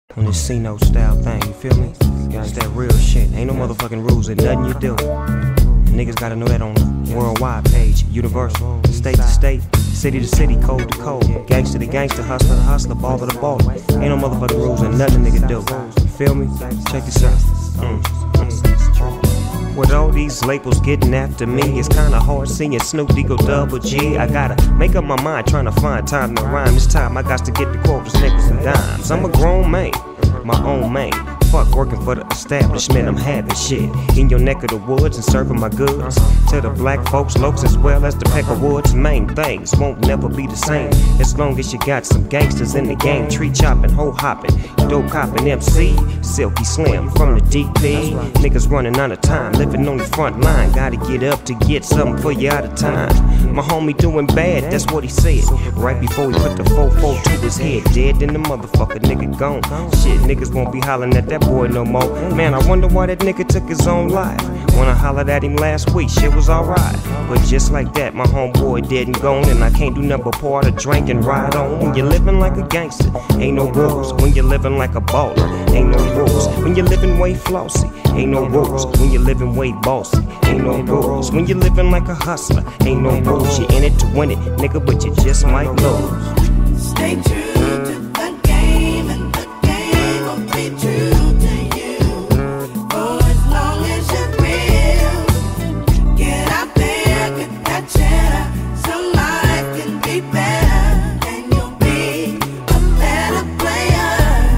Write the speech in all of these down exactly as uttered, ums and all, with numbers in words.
On this C-No style thing, you feel me? It's that real shit. Ain't no motherfucking rules in nothing you do. And niggas gotta know that on the worldwide page. Universal, state to state, city to city, code to code, gangster to gangster, hustler to hustler, baller to baller. Ain't no motherfucking rules in nothing nigga do. You feel me? Check this out. Mm. Mm. With all these labels getting after me, it's kinda hard seeing Snoop D go double G. I gotta make up my mind, trying to find time to rhyme. This time I got to get the quotas, nickels and dimes. I'm a grown man, my own man. Fuck working for the establishment, I'm having shit in your neck of the woods and serving my goods to the black folks, lokes as well as the Peckerwoods. Main things won't never be the same as long as you got some gangsters in the game. Tree chopping, hoe hopping, dope copping M C, Silky Slim from the D P. Niggas running out of time, living on the front line. Gotta get up to get something for you out of time. My homie doing bad, that's what he said right before he put the four four to his head. Dead in the motherfucker, nigga gone. Shit, niggas won't be hollering at that boy no more. Man, I wonder why that nigga took his own life. When I hollered at him last week, shit was alright. But just like that, my homeboy dead and gone, and I can't do nothing but pour out a drink and ride on. When you're living like a gangster, ain't no rules. When you're living like a baller, ain't no rules. When you're living way flossy, ain't no rules. When you're living way bossy, ain't no rules. When you're living like a hustler, ain't no rules. You're in it to win it, nigga, but you just might lose. Stay true to the game, and the game will be true to you. For as long as you're real, get out there, get that cheddar, so life can be better, and you'll be a better player.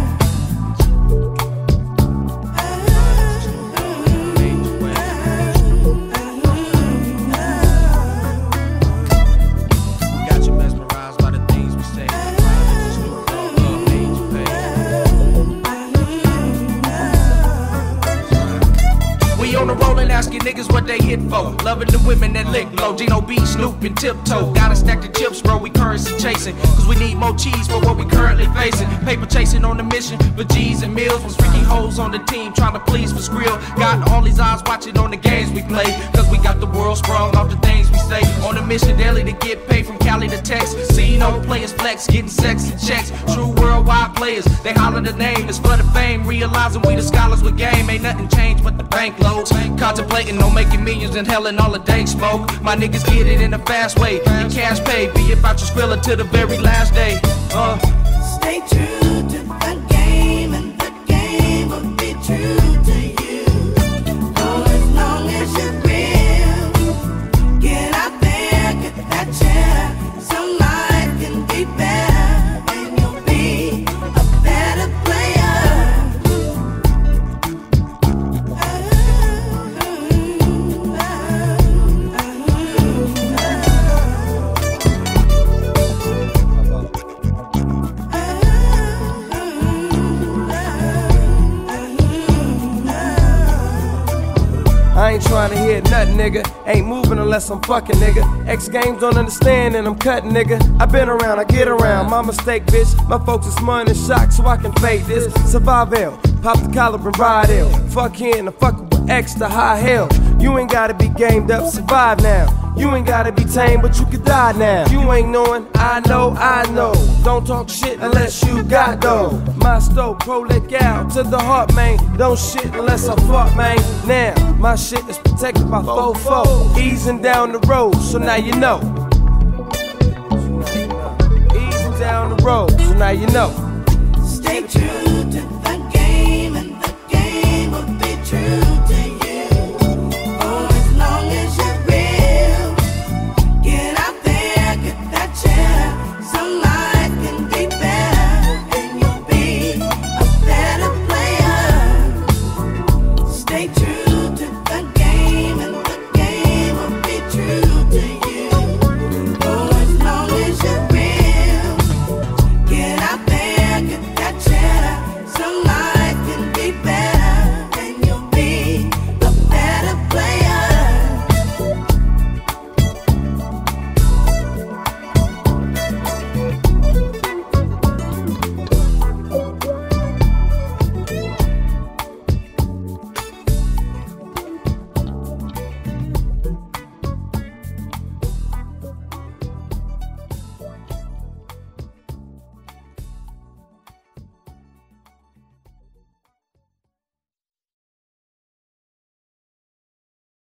Got you mesmerized by the things we say. Snoop Dogg, love, Angel, baby. We on the roll and asking niggas what they hit for. Loving the women that lick low. Gino B, Snoop, and Tiptoe. Gotta stack the chips, bro. We currency chasing. Cause we need more cheese for what we currently facing. Paper chasing on the mission for G's and meals. Was freaky hoes on the team trying to please for skrill. Got all these eyes watching on the games we play. Cause we got the world sprung off the things we say. On a mission daily to get paid from Cali to Texas. See no players flex, getting sexy checks. True worldwide players, they holler the name. It's for the fame, realizing we the scholars with game. Ain't nothing changed but the bank loads. Contemplating on making millions and hell and all the dank smoke. My niggas get it in a fast way. And cash pay, be about your skrilla to the very last day. Uh. Stay true to the game, and the game will be true to you. For as long as you're real, get out there, get that cheddar, so life can be better, and you'll be a better player. I ain't trying to hear nothing, nigga. Ain't moving unless I'm fucking, nigga. X Games don't understand and I'm cutting, nigga. I been around, I get around. My mistake, bitch. My folks is money and shock so I can fade this. Survival, pop the collar and ride ill. Fuck here and fuck with extra high hell. You ain't gotta be gamed up, survive now. You ain't gotta be tame, but you can die now. You ain't knowing, I know, I know. Don't talk shit unless you got dough. My stove, prolic out to the heart, man. Don't shit unless I fuck, man. Now, my shit is protected by fofo. Easing down the road, so now you know. Easing down the road, so now you know. Stay true.